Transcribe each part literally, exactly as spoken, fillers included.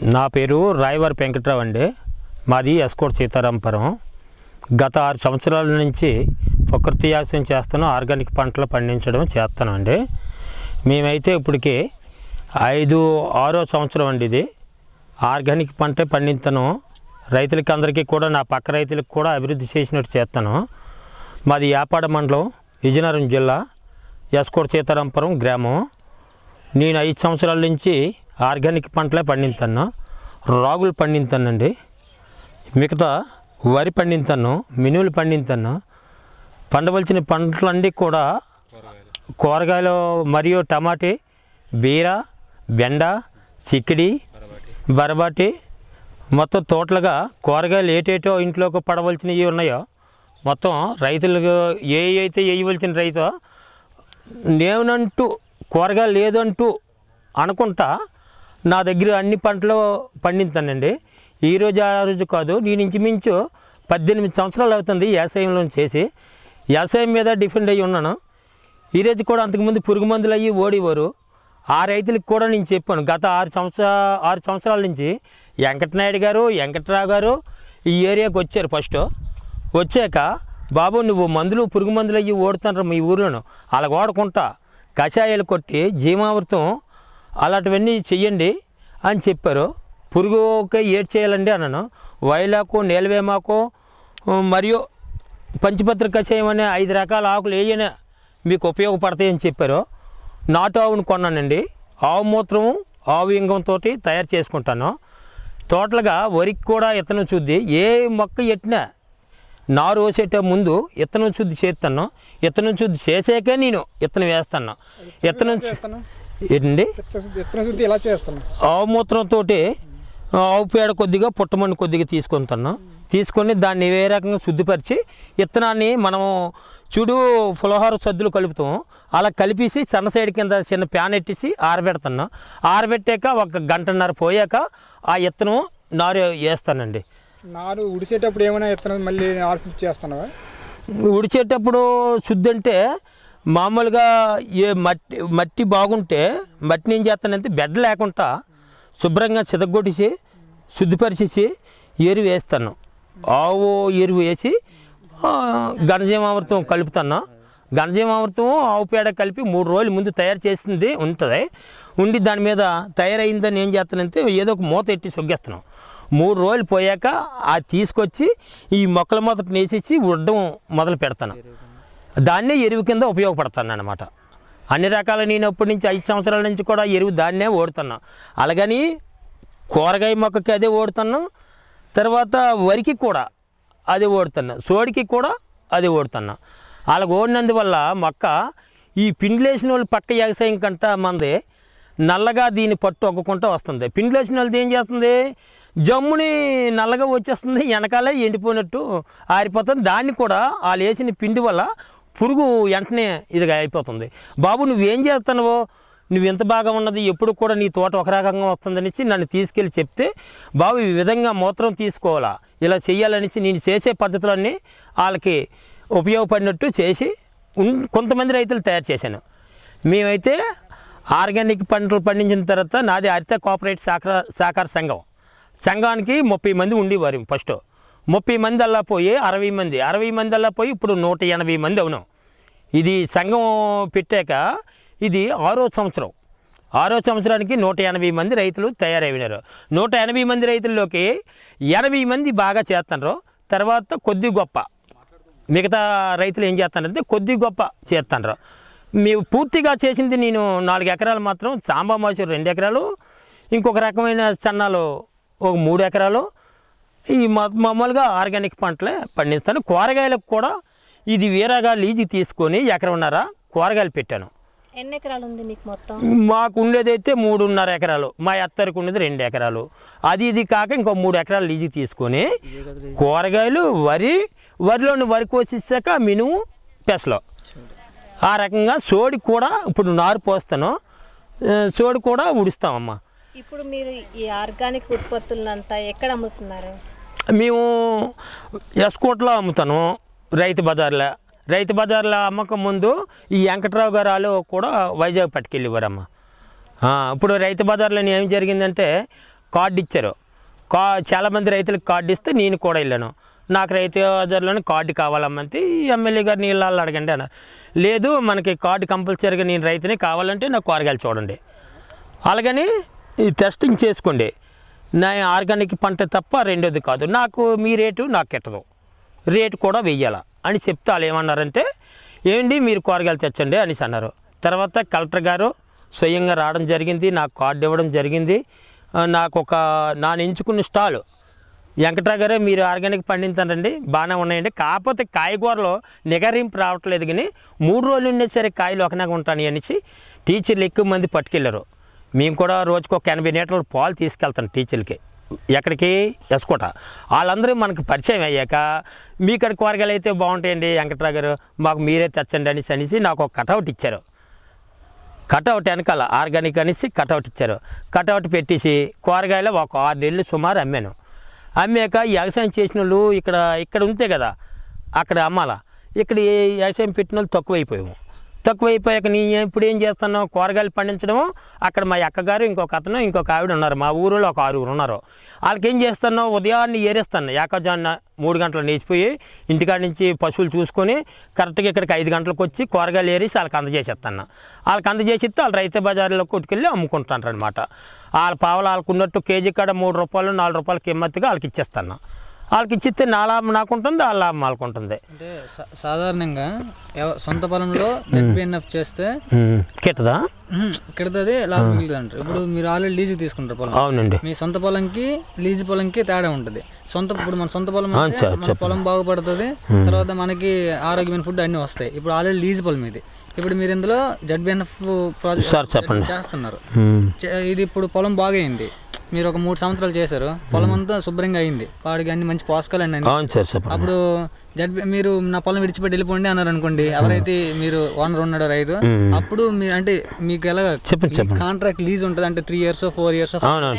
నా పేరు రాయవరపు వెంకట్రావు అండి. మాది ఎస్కోట్ సీతారాంపురం. గత ఆరు సంవత్సరాల నుంచి ప్రకృతి వ్యవసాయం చేస్తాను, ఆర్గానిక్ పంటలు పండించడం చేస్తాను అండి. మేమైతే ఇప్పటికి ఐదు ఆరో సంవత్సరం అండి ఇది ఆర్గానిక్ పంటే పండిస్తాను. రైతులకి అందరికీ కూడా, నా పక్క రైతులకు కూడా అభివృద్ధి చేసినట్టు చేస్తాను. మాది యాపాడ మండలం, విజయనగరం జిల్లా, ఎస్కోట్ సీతారాంపురం గ్రామం. నేను ఐదు సంవత్సరాల నుంచి ఆర్గానిక్ పంటలే పండిస్తాను. రాగులు పండిస్తానండి, మిగతా వరి పండిస్తాను, మినువులు పండిస్తాను. పండవలసిన పంటలన్నీ కూడా కూరగాయలు మరియు టమాటీ, బీర, బెండ, చిక్కిడి, బరబాటి, మొత్తం తోటలుగా కూరగాయలు ఏటేటో ఇంట్లోకి పడవలసినవి ఉన్నాయో మొత్తం రైతులకు ఏ అయితే వేయవలసిన రైతు నేనంటూ కూరగాయలు లేదంటూ అనుకుంటా నా దగ్గర అన్ని పంటలు పండిస్తానండి. ఈరోజు ఆ రోజు కాదు, నేను ఇంచుమించు పద్దెనిమిది సంవత్సరాలు అవుతుంది వ్యవసాయంలో చేసి. వ్యవసాయం మీద డిపెండ్ అయ్యి ఉన్నాను. ఈరోజు కూడా అంతకుముందు పురుగు మందులు అయ్యి ఓడివారు. ఆ రైతులకు కూడా నేను చెప్పాను. గత ఆరు సంవత్సర ఆరు సంవత్సరాల నుంచి వెంకటనాయుడు గారు, వెంకట్రావు గారు ఈ ఏరియాకి వచ్చారు. ఫస్ట్ వచ్చాక, బాబు నువ్వు మందులు పురుగు మందులు అయ్యి ఓడుతున్నారు మీ ఊర్లోనూ, అలా ఓడకుండా కషాయాలు కొట్టి జీవామృతం అలాంటివన్నీ చెయ్యండి అని చెప్పారు. పురుగుకి ఏడ్ చేయాలండి అన్నాను. వైలాకు, నీలవేమాకు మరియు పంచపత్ర కషాయం అనే ఐదు రకాల ఆకులు వేయనే మీకు ఉపయోగపడతాయని చెప్పారు. నాటు ఆవును కొన్నానండి. ఆవు మూత్రము, ఆవు ఇంగంతో తయారు చేసుకుంటాను. టోటల్గా వరికి కూడా ఇత్తనం శుద్ధి, ఏ మొక్క ఎట్టినా నారు వేసేట ముందు ఇత్తనం శుద్ధి చేస్తాను. ఇత్తనం శుద్ధి చేసాకే నేను ఇత్తనం వేస్తాను. ఇత్తనం ఏంటండి, ఆవు మూత్రంతో ఆవు పేడ కొద్దిగా, పుట్టమన్ను కొద్దిగా తీసుకుంటాను. తీసుకొని దాన్ని ఏ రకంగా శుద్ధిపరిచి ఇత్తనాన్ని మనం చూడు పులిహోర సద్దులు కలుపుతాము, అలా కలిపేసి సన్న సైడ్ కింద చిన్న ప్యాన్ ఎట్టేసి ఆరబెడతాను. ఆరబెట్టాక ఒక గంటన్నర పోయాక ఆ ఇత్తనం నారు వేస్తానండి. నారు ఉడిచేటప్పుడు ఏమైనా ఇత్తనం మళ్ళీ నారు శుద్ధి చేస్తున్నావా? ఉడిచేటప్పుడు శుద్ధి అంటే మామూలుగా ఏ మట్టి మట్టి బాగుంటే మట్టిని ఏం చేస్తానంటే బెడ్ లేకుండా శుభ్రంగా చితగొట్టేసి శుద్ధిపరిచేసి ఎరువు వేస్తాను. ఆవు ఎరువు వేసి ఘనజీవామృతం కలుపుతాను. ఘనజీవామృతం ఆవు పేడ కలిపి మూడు రోజుల ముందు తయారు చేసింది ఉంటుంది. ఉండి దాని మీద తయారైందని ఏం చేస్తానంటే ఏదో ఒక మూత ఎట్టి సొగ్గేస్తాను. మూడు రోజులు పోయాక అది తీసుకొచ్చి ఈ మొక్కల మొదట వేసేసి ఉడ్డం మొదలు పెడతాను. దాన్నే ఎరువు కింద ఉపయోగపడతాను అన్నమాట. అన్ని రకాల నేను అప్పటి నుంచి ఐదు సంవత్సరాల నుంచి కూడా ఎరువు దాన్నే ఓడుతున్నా. అలాగని కూరగాయ మొక్కకి అదే ఓడుతాను, తర్వాత వరికి కూడా అదే ఓడుతున్నా, సోడికి కూడా అదే ఓడుతున్నా. అలా ఓడినందువల్ల మొక్క ఈ పిండిలేసిన వాళ్ళు పక్క వ్యవసాయం కంట మంది నల్లగా దీన్ని పట్టు ఒక్కకుంటూ వస్తుంది. పిండిలేసిన వాళ్ళది ఏం చేస్తుంది, జమ్ముని నల్లగా వచ్చేస్తుంది, వెనకాలే ఎండిపోయినట్టు ఆరిపోతుంది. దాన్ని కూడా వాళ్ళు వేసిన పిండి వల్ల పురుగు వెంటనే ఇదిగా అయిపోతుంది. బాబు నువ్వేం చేస్తున్నావో, నువ్వు ఎంత బాగా ఉన్నది, ఎప్పుడు కూడా నీ తోట ఒక రకంగా వస్తుందనేసి నన్ను తీసుకెళ్ళి చెప్తే, బాబు ఈ విధంగా మూత్రం తీసుకోవాలా, ఇలా చేయాలనేసి నేను చేసే పద్ధతులన్నీ వాళ్ళకి ఉపయోగపడినట్టు చేసి కొంతమంది రైతులు తయారు చేశాను. మేమైతే ఆర్గానిక్ పంటలు పండించిన తర్వాత నాది హరిత కోఆపరేటివ్ సహకార సహకార సంఘం. సంఘానికి ముప్పై మంది ఉండేవారు. ఫస్ట్ ముప్పై మంది అలా పోయి అరవై మంది అరవై మంది అలా పోయి ఇప్పుడు నూట ఎనభై మంది అవునాం. ఇది సంఘం పెట్టాక ఇది ఆరో సంవత్సరం. ఆరో సంవత్సరానికి నూట ఎనభై మంది రైతులు తయారైనారు. నూట ఎనభై మంది రైతుల్లోకి ఎనభై మంది బాగా చేస్తున్నారు. తర్వాత కొద్ది గొప్ప మిగతా రైతులు ఏం చేస్తారంటే కొద్ది గొప్ప చేస్తున్నారు. మేము పూర్తిగా చేసింది నేను నాలుగు ఎకరాలు మాత్రం సాంబా మాసూరు రెండు ఎకరాలు, ఇంకొక రకమైన సన్నాలు ఒక మూడు ఎకరాలు, ఈ మామూలుగా ఆర్గానిక్ పంటలే పండిస్తాను. కూరగాయలకు కూడా ఇది వేరేగా లీజు తీసుకొని ఎకరన్నర కూరగాయలు పెట్టాను. ఎన్ని ఎకరాలు ఉంది మీకు మొత్తం? మాకు ఉండేదైతే మూడున్నర ఎకరాలు, మా అత్తరికి ఉండేది రెండు ఎకరాలు. అది ఇది కాక ఇంకో మూడు ఎకరాలు లీజు తీసుకొని కూరగాయలు, వరి, వరిలోని వరి కోసేసాక మినుము, పెసలు, ఆ రకంగా సోడి కూడా ఇప్పుడు నారు పోస్తాను. సోడి కూడా ఉడుస్తామమ్మా. ఇప్పుడు మీరు ఈ ఆర్గానిక్ ఉత్పత్తులంతా ఎక్కడ అమ్ముతున్నారు? మేము ఎస్కోట్లో అమ్ముతాను, రైతు బజార్లో. రైతు బజార్లో అమ్మకం ముందు ఈ వెంకట్రావు గారు వాళ్ళు కూడా వైజాగ్ పట్టుకెళ్ళేవారమ్మ. ఇప్పుడు రైతు బజార్లో ఏం జరిగిందంటే కార్డు ఇచ్చారు. కా చాలామంది రైతులకు కార్డు ఇస్తే నేను కూడా వెళ్ళాను. నాకు రైతు బజార్లోనే కార్డు కావాలమ్మంటే ఎమ్మెల్యే గారిని ఇళ్ళల్లో అడగండి అన్నారు. లేదు మనకి కార్డు కంపల్సరీగా నేను రైతుని కావాలంటే నాకు కూరగాయలు చూడండి, అలాగని ఈ టెస్టింగ్ చేసుకోండి, నా ఆర్గానిక్ పంట తప్ప రెండోది కాదు, నాకు మీ రేటు నాకు కిట్టదు, రేటు కూడా వెయ్యాలా అని చెప్తే వాళ్ళు ఏమన్నారంటే ఏంటి మీరు కూరగాయలు తెచ్చండి అనేసి అన్నారు. తర్వాత కలెక్టర్ గారు స్వయంగా రావడం జరిగింది, నాకు కార్డు ఇవ్వడం జరిగింది. నాకు ఒక నాను ఎంచుకున్న స్టాలు వెంకట్రావు గారే మీరు ఆర్గానిక్ పండించండి బాగానే ఉన్నాయండి, కాకపోతే కాయగూరలో నిగరింపు రావట్లేదు, కానీ మూడు రోజులు ఉండే సరే కాయలు ఒకనాగా ఉంటాను అనేసి టీచర్లు ఎక్కువ మంది పట్టుకెళ్ళారు. మేము కూడా రోజుకు ఒక ఎనభై లీటర్ల పాలు తీసుకెళ్తాను టీచర్లకి, ఎక్కడికి ఎసుకోట. వాళ్ళందరూ మనకు పరిచయం అయ్యాక మీ ఇక్కడ కూరగాయలు అయితే బాగుంటాయండి వెంకట్రావు గారు మాకు మీరే తెచ్చండి అనేసి అనేసి నాకు ఒక కటౌట్ ఇచ్చారు. కటౌట్ వెనకాల ఆర్గానిక్ అనేసి కటౌట్ ఇచ్చారు. కటౌట్ పెట్టేసి కూరగాయలు ఒక ఆరు నెలలు సుమారు అమ్మాను. అమ్మాక వ్యవసాయం చేసిన వాళ్ళు ఇక్కడ ఇక్కడ ఉంటే కదా అక్కడ అమ్మాలా, ఇక్కడ వ్యవసాయం పెట్టిన వాళ్ళు తక్కువైపోయాము. తక్కువైపోయాక నేను ఇప్పుడు ఏం చేస్తున్నావు కూరగాయలు పండించడము. అక్కడ మా అక్కగారు ఇంకొక అతను ఇంకొక ఆవిడ ఉన్నారు, మా ఊరిలో ఒక ఆరుగురు ఉన్నారు. వాళ్ళకి ఏం చేస్తున్నావు ఉదయాన్నే ఏరేస్తాను, ఏకజాన్న మూడు గంటలు నేసిపోయి ఇంటికాడ నుంచి పశువులు చూసుకొని కరెక్ట్గా ఇక్కడికి ఐదు గంటలకు వచ్చి కూరగాయలు ఏరేసి వాళ్ళకి అందజేసేస్తాను. వాళ్ళకి అందజేసిస్తే వాళ్ళు రైతు బజార్లో కొట్టుకెళ్ళి అమ్ముకుంటారు అనమాట. వాళ్ళ పావులు వాళ్ళకు ఉన్నట్టు కేజీ కాడ మూడు రూపాయలు నాలుగు రూపాయలు కిమ్మత్తుగా వాళ్ళకి ఇచ్చేస్తాను. వాళ్ళకి ఇచ్చిస్తే నా లాభం నాకు ఉంటుంది, వాళ్ళ లాభం వాళ్ళకు ఉంటుంది. అంటే సాధారణంగా సొంత పొలంలో జెడ్బీఎన్ఎఫ్ చేస్తే కిట్టదా కిడతది లాభం మిగులుతుంది అంటారు. ఇప్పుడు మీరు ఆల్రెడీ లీజు తీసుకుంటారు పొలం. అవునండి. మీ సొంత పొలంకి లీజు పొలంకి తేడా ఉంటుంది. సొంత ఇప్పుడు మన సొంత పొలం పొలం బాగుపడుతుంది, తర్వాత మనకి ఆరోగ్యమైన ఫుడ్ అన్నీ వస్తాయి. ఇప్పుడు ఆల్రెడీ లీజు పొలం ఇది. ఇప్పుడు మీరు ఇందులో జెడ్బీఎన్ఎఫ్ ప్రాజెక్ట్ చేస్తున్నారు. ఇది ఇప్పుడు పొలం బాగైంది, మీరు ఒక మూడు సంవత్సరాలు చేశారు, పొలం అంతా శుభ్రంగా అయింది, వాడికి అన్ని మంచి పోషకాలు అన్నీ. అప్పుడు జడ్బీ మీరు నా పొలం విడిచిపెట్టి వెళ్ళిపోండి అన్నారు అనుకోండి, ఎవరైతే మీరు ఓనర్ ఉన్నాడో రైతు, అప్పుడు మీరు అంటే మీకు ఎలా కాంట్రాక్ట్ లీజ్ ఉంటుంది అంటే three years four years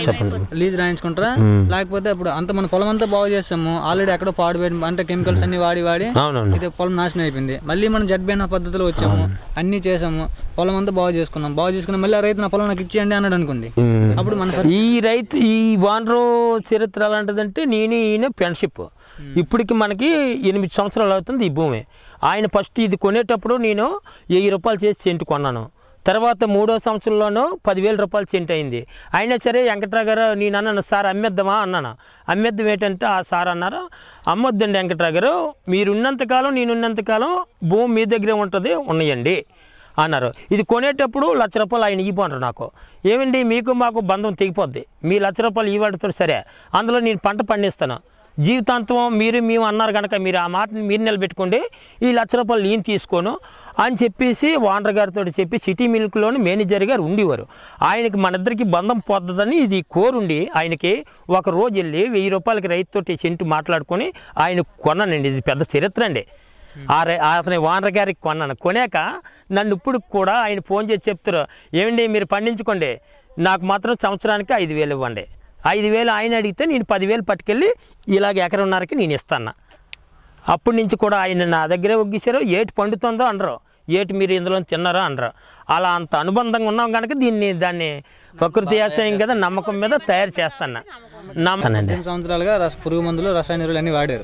lease రాయించుకుంటారా, లేకపోతే అప్పుడు అంత మన పొలం అంతా బాగు చేస్తాము, ఆల్రెడీ ఎక్కడో పాడుపోయి అంటే కెమికల్స్ అన్ని వాడి వాడి ఇది పొలం నాశనం అయిపోయింది, మళ్ళీ మనం జడ్బీఎన్ఎఫ్ పద్ధతిలో వచ్చాము, అన్ని చేసాము, పొలం అంతా బాగు చేసుకున్నాం, బాగు చేసుకున్నాం, మళ్ళీ ఆ రైతు నా పొలం నాకు ఇచ్చేయండి అన్నాడు అనుకోండి, అప్పుడు మన ఈ రైతు ఈ ఓనరు చరిత్ర ఎలాంటిదంటే నేను ఈయన ఫ్రెండ్షిప్. ఇప్పటికి మనకి ఎనిమిది సంవత్సరాలు అవుతుంది ఈ భూమి. ఆయన ఫస్ట్ ఇది కొనేటప్పుడు నేను వెయ్యి రూపాయలు చేసి సెంటు కొన్నాను. తర్వాత మూడో సంవత్సరంలోనూ పదివేల రూపాయలు సెంటు అయింది. అయినా సరే వెంకట్రావు గారు నేను అన్నాను సార్ అమ్మేద్దామా అన్నాను. అమ్మేద్దాం ఏంటంటే ఆ సార్ అన్నారు అమ్మొద్దండి వెంకట్రావు గారు, మీరు ఉన్నంతకాలం నేను ఉన్నంతకాలం భూమి మీ దగ్గరే ఉంటుంది ఉన్నాయండి అన్నారు. ఇది కొనేటప్పుడు లక్ష రూపాయలు ఆయన ఇవ్వన్నారు నాకు. ఏమండి మీకు మాకు బంధం తెగిపోద్ది, మీ లక్ష రూపాయలు ఇవ్వడుతారు సరే, అందులో నేను పంట పండిస్తాను జీవితాంతం మీరు మేము అన్నారు కనుక మీరు ఆ మాటని మీరు నిలబెట్టుకోండి, ఈ లక్ష రూపాయలు నేను తీసుకోను అని చెప్పేసి ఓనర్ గారితో చెప్పి సిటీ మిల్క్లోని మేనేజర్ గారు ఉండేవారు. ఆయనకి మన ఇద్దరికి బంధం పోతుందని ఇది కోరుండి ఆయనకి ఒక రోజు వెళ్ళి వెయ్యి రూపాయలకి రైతుతోటి సెంటు మాట్లాడుకొని ఆయన కొన్నానండి. ఇది పెద్ద చరిత్ర అండి. ఆ రై అతని ఓనర్ గారికి కొన్నాను. కొనాక నన్ను ఇప్పుడు కూడా ఆయన ఫోన్ చేసి చెప్తారు ఏమండి మీరు పండించుకోండి, నాకు మాత్రం సంవత్సరానికి ఐదు వేలు ఇవ్వండి. ఐదు వేలు ఆయన అడిగితే నేను పదివేలు పట్టుకెళ్ళి ఇలాగ ఎకరన్నరకి నేను ఇస్తాను. అప్పటి నుంచి కూడా ఆయన నా దగ్గరే ఒగ్గిశారు. ఏటి పండుతుందో అనరు, ఏటి మీరు ఇందులో తిన్నారో అనరు. అలా అంత అనుబంధంగా ఉన్నాం కనుక దీన్ని దాన్ని ప్రకృతి వ్యవసాయం కదా నమ్మకం మీద తయారు చేస్తాను. నమ్మకానండి. సంవత్సరాలుగా పురుగు మందులు రసాయన ఎరువులు అన్ని వాడారు.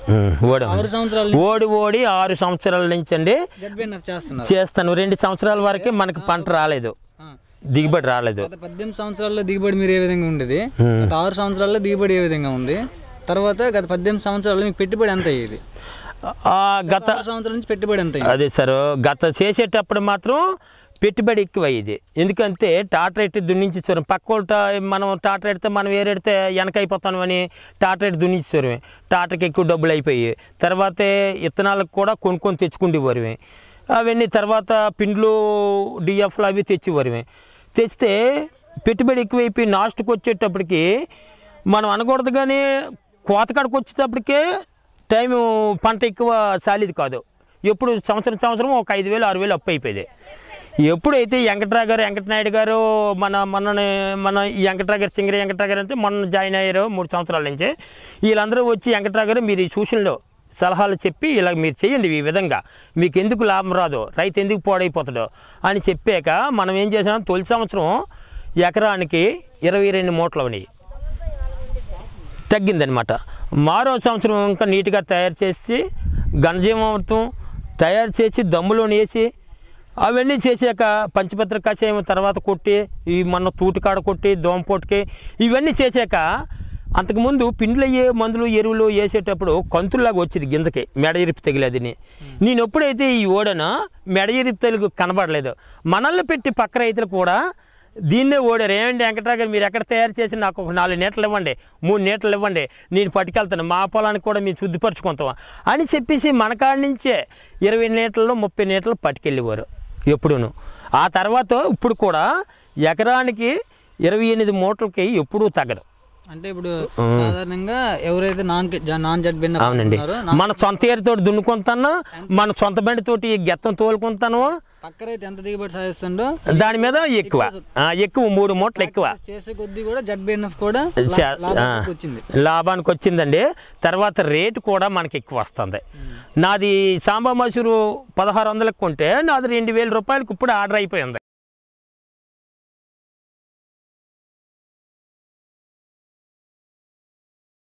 ఓడి ఓడి ఆరు సంవత్సరాల నుంచి అండి చేస్తాను. రెండు సంవత్సరాల వరకే మనకి పంట రాలేదు, దిగుబడి రాలేదు. పద్దెనిమిది సంవత్సరాల్లో దిగుబడి మీరు ఏ విధంగా ఉండేది, ఆరు సంవత్సరాల్లో దిగుబడి ఏ విధంగా ఉంది, తర్వాత గత పద్దెనిమిది సంవత్సరాల్లో మీకు పెట్టుబడి ఎంత అయ్యేది, గత సంవత్సరాల నుంచి పెట్టుబడి ఎంత? అదే సార్ గత చేసేటప్పుడు మాత్రం పెట్టుబడి ఎక్కువ అయ్యేది. ఎందుకంటే టాటరేట్ దున్నించేసారు. పక్క మనం టాటరేడితే మనం వేరేడితే వెనకైపోతాను అని టాటరేట్ దున్నించేసారు. టాటర్కి ఎక్కువ డబ్బులు అయిపోయి తర్వాత విత్తనాలకు కూడా కొనుక్కొని తెచ్చుకుండేవారు. అవన్నీ తర్వాత పిండ్లు డిఎఫ్లు అవి తెచ్చేవారు. తెచ్చితే పెట్టుబడి ఎక్కువైపోయి లాస్ట్కి వచ్చేటప్పటికి మనం అనకూడదు, కానీ కోతకాడికి వచ్చేటప్పటికే టైము పంట ఎక్కువ సాలిది కాదు. ఎప్పుడు సంవత్సరం సంవత్సరం ఒక ఐదు వేలు ఆరు వేలు అప్పు అయిపోయేది. ఎప్పుడైతే వెంకట్రావు గారు వెంకటనాయుడు గారు మన మన మన ఈ వెంకట్రావు గారు సింగరి వెంకట్రావు గారు అంటే మొన్న జాయిన్ అయ్యారు మూడు సంవత్సరాల నుంచి. వీళ్ళందరూ వచ్చి వెంకట్రావు గారు మీరు ఈ సూచనలో సలహాలు చెప్పి ఇలా మీరు చేయండి, ఈ విధంగా మీకు ఎందుకు లాభం రాదో, రైతు ఎందుకు పాడైపోతాడో అని చెప్పాక మనం ఏం చేసాం, తొలి సంవత్సరం ఎకరానికి ఇరవై రెండు మూటలు ఉన్నాయి. తగ్గిందనమాట. మరో సంవత్సరం ఇంకా నీట్గా తయారు చేసి ఘనజీవామృతం తయారు చేసి దమ్ములోని వేసి అవన్నీ చేసాక పంచపత్ర కషాయం తర్వాత కొట్టి ఈ మన తూటికాడ కొట్టి దోమపోటుకి ఇవన్నీ చేశాక అంతకుముందు పిండ్లు అయ్యే మందులు ఎరువులు వేసేటప్పుడు కంతుల్లాగా వచ్చేది గింజకి మెడ ఇరిపి తగిలేదని. నేను ఎప్పుడైతే ఈ ఓడన మెడ ఇరిపి తగిలి కనబడలేదు, మనల్ని పెట్టి పక్క రైతులు కూడా దీన్నే ఓడారు. ఏమండి వెంకట్రావు గారు మీరు ఎక్కడ తయారు చేసి నాకు ఒక నాలుగు నీటలు ఇవ్వండి, మూడు నీటలు ఇవ్వండి, నేను పట్టుకెళ్తాను, మా పొలానికి కూడా మీరు శుద్ధిపరచుకుంటాం అని చెప్పేసి మన కాడి నుంచే ఇరవై నీటల్లో ముప్పై నీటలు పట్టుకెళ్ళేవారు ఎప్పుడూను. ఆ తర్వాత ఇప్పుడు కూడా ఎకరానికి ఇరవై ఎనిమిది మూటలకి ఎప్పుడూ తగ్గదు. అంటే ఇప్పుడు సాధారణంగా ఎవరైతే నాన్ నాన్ జెడ్ బిన్ అవునండి, మన సొంత ఏరితో దున్నుకుంటాను, మన సొంత బండితోటి గెత్తం తోలుకుంటాను, పక్కరైతే ఎంత దిగుబడి సాధిస్తుండో దాని మీద ఎక్కువ ఎక్కువ మూడు మూటలు ఎక్కువ చేసే కొద్దీ కూడా జెడ్ బిఎన్ఎఫ్ కూడా వచ్చింది, లాభానికి వచ్చిందండి. తర్వాత రేటు కూడా మనకి ఎక్కువ వస్తుంది. నాది సాంబా మసూరు పదహారు వందలకు కొంటే నాది రెండు వేల రూపాయలకు ఇప్పుడు ఆర్డర్ అయిపోయింది.